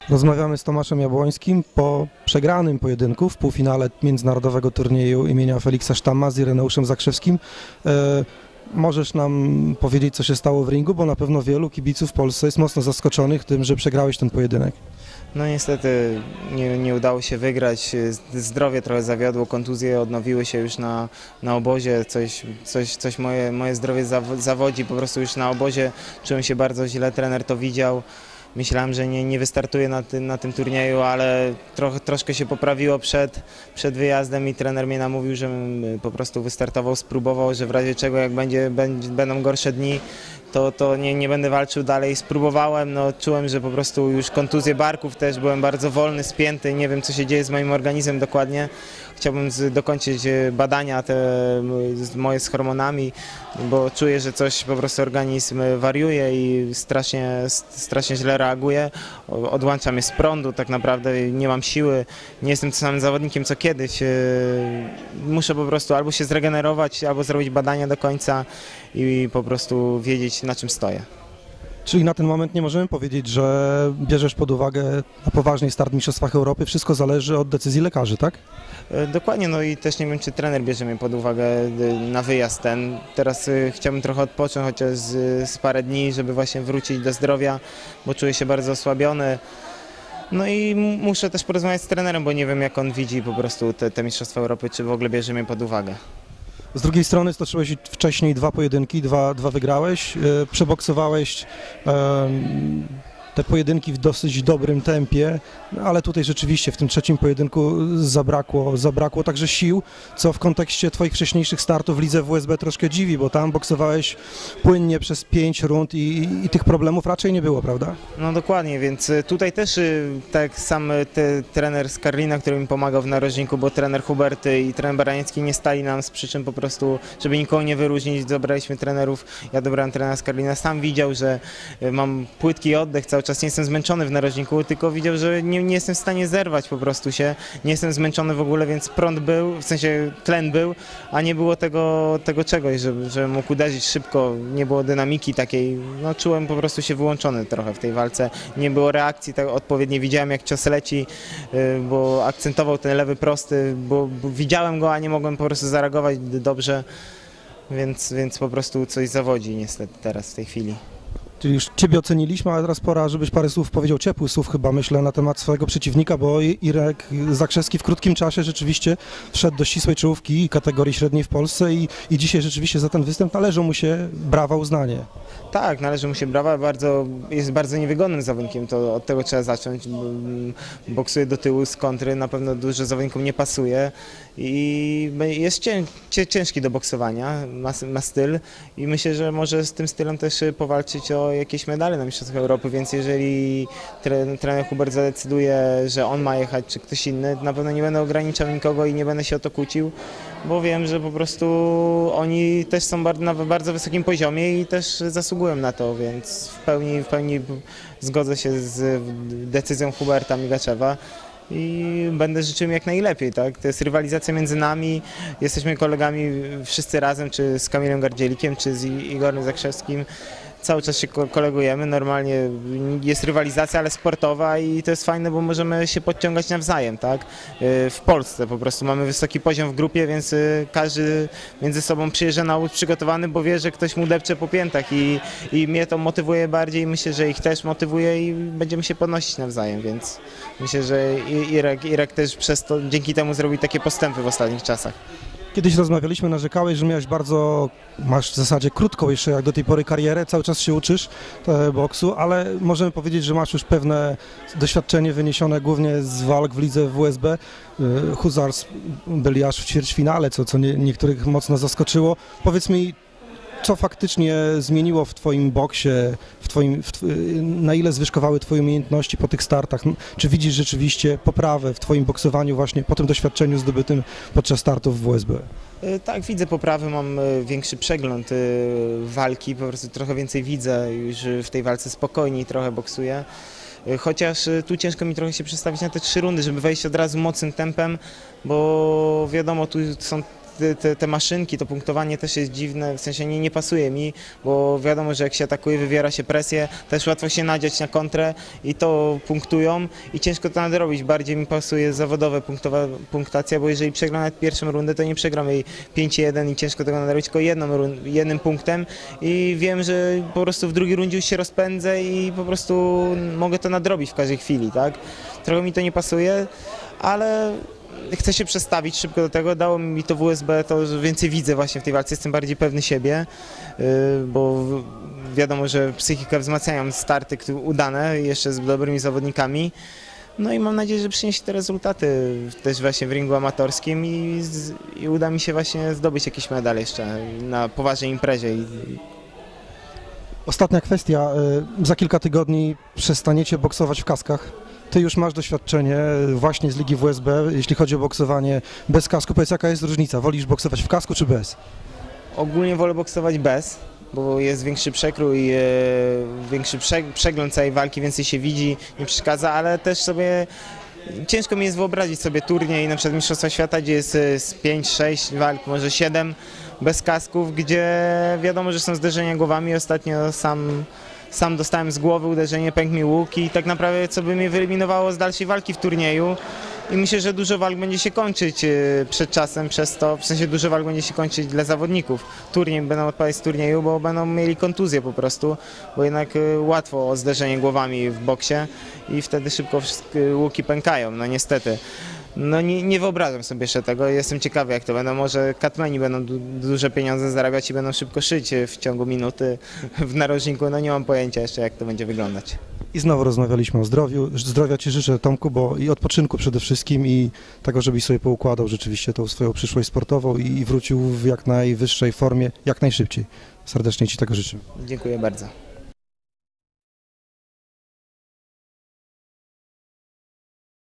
Rozmawiamy z Tomaszem Jabłońskim po przegranym pojedynku w półfinale międzynarodowego turnieju imienia Feliksa Sztamma z Ireneuszem Zakrzewskim. Możesz nam powiedzieć, co się stało w ringu, bo na pewno wielu kibiców w Polsce jest mocno zaskoczonych tym, że przegrałeś ten pojedynek. No niestety nie udało się wygrać, zdrowie trochę zawiodło, kontuzje odnowiły się już na obozie, coś moje zdrowie zawodzi, po prostu już na obozie czułem się bardzo źle, trener to widział. Myślałem, że nie wystartuję na tym turnieju, ale troszkę się poprawiło przed wyjazdem i trener mnie namówił, żebym po prostu wystartował, spróbował, że w razie czego jak będą gorsze dni, to nie będę walczył dalej. Spróbowałem, no czułem, że po prostu już kontuzje barków też, byłem bardzo wolny, spięty, nie wiem co się dzieje z moim organizmem dokładnie. Chciałbym dokończyć badania moje z hormonami, bo czuję, że coś po prostu organizm wariuje i strasznie źle reaguje. Odłącza mnie z prądu, tak naprawdę nie mam siły, nie jestem tym samym zawodnikiem co kiedyś. Muszę po prostu albo się zregenerować, albo zrobić badania do końca i po prostu wiedzieć, na czym stoję. Czyli na ten moment nie możemy powiedzieć, że bierzesz pod uwagę na poważnie start w Mistrzostwach Europy. Wszystko zależy od decyzji lekarzy, tak? Dokładnie, no i też nie wiem, czy trener bierze mnie pod uwagę na wyjazd ten. Teraz chciałbym trochę odpocząć, chociaż z parę dni, żeby właśnie wrócić do zdrowia, bo czuję się bardzo osłabiony. No i muszę też porozmawiać z trenerem, bo nie wiem, jak on widzi po prostu te Mistrzostwa Europy, czy w ogóle bierze mnie pod uwagę. Z drugiej strony stoczyłeś wcześniej dwa pojedynki, dwa wygrałeś, przeboksowałeś te pojedynki w dosyć dobrym tempie, ale tutaj rzeczywiście w tym trzecim pojedynku zabrakło także sił, co w kontekście twoich wcześniejszych startów w lidze WSB troszkę dziwi, bo tam boksowałeś płynnie przez 5 rund i tych problemów raczej nie było, prawda? No dokładnie, więc tutaj też tak sam trener z Karlina, który mi pomagał w narożniku, bo trener Hubert i trener Baraniecki nie stali nam z przyczyn po prostu, żeby nikogo nie wyróżnić, dobraliśmy trenerów, ja dobrałem trenera z Karlina, sam widział, że mam płytki oddech, cały czas nie jestem zmęczony w narożniku, tylko widział, że nie jestem w stanie zerwać po prostu się, nie jestem zmęczony w ogóle, więc prąd był, w sensie tlen był, a nie było tego czegoś, że mógł uderzyć szybko, nie było dynamiki takiej, no czułem po prostu się wyłączony trochę w tej walce, nie było reakcji tak odpowiedniej, widziałem jak cios leci, bo akcentował ten lewy prosty, bo widziałem go, a nie mogłem po prostu zareagować dobrze, więc po prostu coś zawodzi niestety teraz w tej chwili. Czyli już ciebie oceniliśmy, ale teraz pora, żebyś parę słów powiedział, ciepłych słów chyba, myślę, na temat swojego przeciwnika, bo Irek Zakrzewski w krótkim czasie rzeczywiście wszedł do ścisłej czołówki kategorii średniej w Polsce i dzisiaj rzeczywiście za ten występ należą mu się brawa, uznanie. Tak, należy mu się brawa, jest bardzo niewygodnym zawodnikiem, to od tego trzeba zacząć. Boksuje do tyłu z kontry, na pewno dużo zawodnikom nie pasuje i jest ciężki do boksowania, ma styl i myślę, że może z tym stylem też powalczyć o jakieś medale na Mistrzostwach Europy, więc jeżeli trener Hubert zadecyduje, że on ma jechać czy ktoś inny, na pewno nie będę ograniczał nikogo i nie będę się o to kłócił, bo wiem, że po prostu oni też są na bardzo wysokim poziomie i też zasługują na to, więc w pełni zgodzę się z decyzją Huberta Migaczewa i będę życzył im jak najlepiej, tak? To jest rywalizacja między nami, jesteśmy kolegami wszyscy razem, czy z Kamilem Gardzielikiem, czy z Igorem Zakrzewskim. Cały czas się kolegujemy, normalnie jest rywalizacja, ale sportowa i to jest fajne, bo możemy się podciągać nawzajem, tak? W Polsce po prostu mamy wysoki poziom w grupie, więc każdy między sobą przyjeżdża na łódź przygotowany, bo wie, że ktoś mu depcze po piętach i mnie to motywuje bardziej, myślę, że ich też motywuje i będziemy się podnosić nawzajem, więc myślę, że Irek też dzięki temu zrobił takie postępy w ostatnich czasach. Kiedyś rozmawialiśmy, narzekałeś, że masz w zasadzie krótką jeszcze jak do tej pory karierę, cały czas się uczysz boksu, ale możemy powiedzieć, że masz już pewne doświadczenie wyniesione głównie z walk w lidze WSB. Hussars byli aż w ćwierćfinale, co niektórych mocno zaskoczyło. Powiedz mi, co faktycznie zmieniło w twoim boksie, na ile zwyżkowały twoje umiejętności po tych startach? Czy widzisz rzeczywiście poprawę w twoim boksowaniu właśnie po tym doświadczeniu zdobytym podczas startów w WSB? Tak, widzę poprawę, mam większy przegląd walki, po prostu trochę więcej widzę, już w tej walce spokojniej trochę boksuję. Chociaż tu ciężko mi trochę się przestawić na te 3 rundy, żeby wejść od razu mocnym tempem, bo wiadomo, tu są te maszynki, to punktowanie też jest dziwne, w sensie nie pasuje mi, bo wiadomo, że jak się atakuje, wywiera się presję, też łatwo się nadziać na kontrę i to punktują i ciężko to nadrobić. Bardziej mi pasuje zawodowe punktacja, bo jeżeli przegram nawet pierwszą rundę, to nie przegram jej 5-1 i ciężko tego nadrobić, tylko jednym punktem i wiem, że po prostu w drugiej rundzie już się rozpędzę i po prostu mogę to nadrobić w każdej chwili, tak? Trochę mi to nie pasuje, ale chcę się przestawić szybko do tego, dało mi to WSB, to że więcej widzę właśnie w tej walce, jestem bardziej pewny siebie, bo wiadomo, że psychikę wzmacniają starty udane jeszcze z dobrymi zawodnikami. No i mam nadzieję, że przyniesie te rezultaty też właśnie w ringu amatorskim i uda mi się właśnie zdobyć jakiś medal jeszcze na poważnej imprezie. Ostatnia kwestia, za kilka tygodni przestaniecie boksować w kaskach. Ty już masz doświadczenie właśnie z ligi WSB, jeśli chodzi o boksowanie bez kasku. Powiedz, jaka jest różnica? Wolisz boksować w kasku czy bez? Ogólnie wolę boksować bez, bo jest większy przekrój, większy przegląd całej walki, więcej się widzi, nie przeszkadza, ale też sobie ciężko mi jest wyobrazić sobie turniej, na przykład Mistrzostwa Świata, gdzie jest z 5-6 walk, może 7 bez kasków, gdzie wiadomo, że są zderzenia głowami. Ostatnio sam dostałem z głowy uderzenie, pękł mi łuk i tak naprawdę co by mnie wyeliminowało z dalszej walki w turnieju. I myślę, że dużo walk będzie się kończyć przed czasem przez to, w sensie dużo walk będzie się kończyć dla zawodników. Turniej będą odpadać z turnieju, bo będą mieli kontuzję po prostu, bo jednak łatwo o zderzenie głowami w boksie i wtedy szybko wszystkie łuki pękają, no niestety. No nie wyobrażam sobie jeszcze tego, jestem ciekawy jak to będą, może catmeni będą duże pieniądze zarabiać i będą szybko szyć w ciągu minuty w narożniku, no nie mam pojęcia jeszcze jak to będzie wyglądać. I znowu rozmawialiśmy o zdrowiu. Zdrowia Ci życzę, Tomku, bo i odpoczynku przede wszystkim i tego, żebyś sobie poukładał rzeczywiście tą swoją przyszłość sportową i wrócił w jak najwyższej formie, jak najszybciej. Serdecznie Ci tego życzę. Dziękuję bardzo.